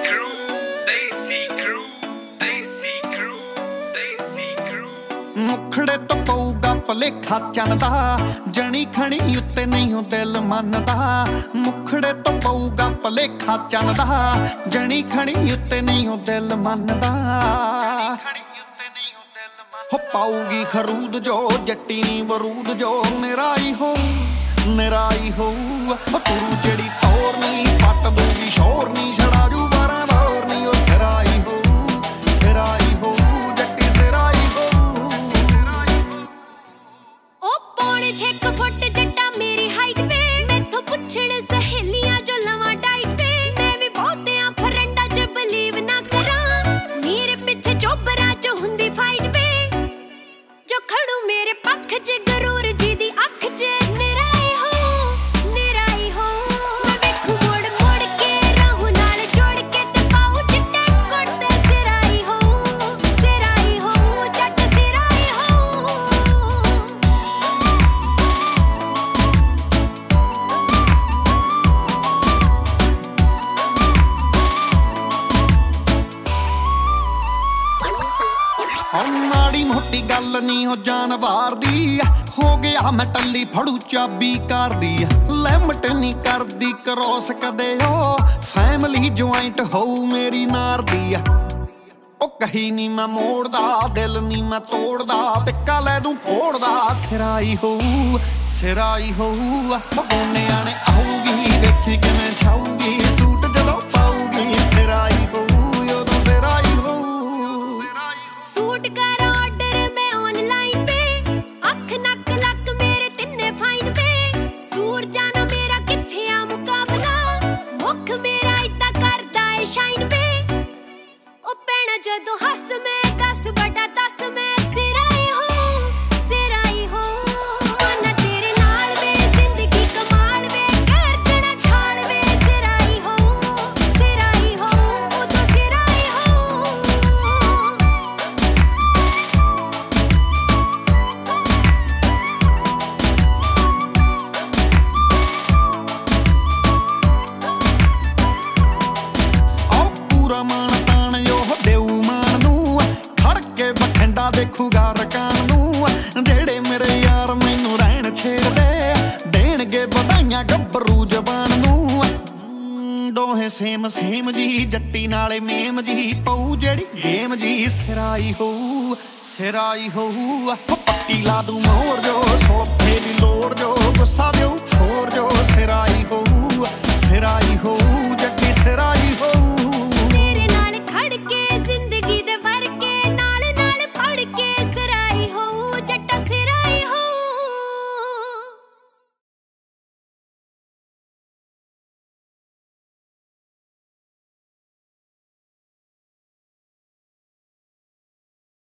मुखड़े तो पऊगा भलेखा चनदा, जनी खणी उत्ते नहीं हो दिल मनदा। मुखड़े तो पऊगा भलेखा चनदा, जनी खणी उत्ते नहीं हो दिल मनदा। हो पाऊगी खरूद जो जट्टी नी बरूद जो, मेरा ही हो तू जड़ी तौर नी पट दूगी शोर नी, छड़ा जू बारा बार नी। ओ सिराई हो जट्टी सिराई हो। ओ पौने 6 फुट जट्टा मेरी हाइट वे, मैथों पुछण सहेलियां जो लवां डाइट वे। मैं भी बहुतियां फ्रेंडां च बिलीव ना करा, मेरे पिछे चोबरा च हुंदी फाइट वे। जो खड़ू मेरे पक्ष च गरूर जी दी अख च, माड़ी मोटी गल नी हो जानवार दी, हो गया मैं टल्ली फड़ू चाबी कार दी। लिमिट नी करदी क्रॉस कदे हो, फैमिली ज्वाइंट हो मेरी नार दी। ओ कही नी मैं मोड़दा, दिल नी मैं तोड़दा, टिक्का लै दूं फोड़दा। सिराई हो गोने आने आऊगी, देखी किवें छाऊगी सूट जदों पाऊगी। सिराई हो उदों सिराई हो। सूट कर ऑर्डर मैं ऑनलाइन पे, अख नक लक मेरे तिन्ने फाइन पे। सूर जाना मेरा किथे आ मुकाबला, मुख मेरा इतना करदा है शाइन पे। ओ पैना जदों हस मैं 10/10 मैं सिराई हो। ना तेरे नाल वे जिंदगी कमाल वे, कर देना ठाल वे। सिराई हो उदों सिराई हो। मान तान यो देऊ मान नू, खड़ के बठिंडा देखूगा रकान नू। जेड़े मेरे यार मैनू रहन छेड़ दे, देणगे बधाइयां गब्बरू जबान नू। दोहे सेम जी जट्टी नाले मेम जी, पऊ जेड़ी गेम जी। सिराई हो पट्टी ला दूं मोर जो, 16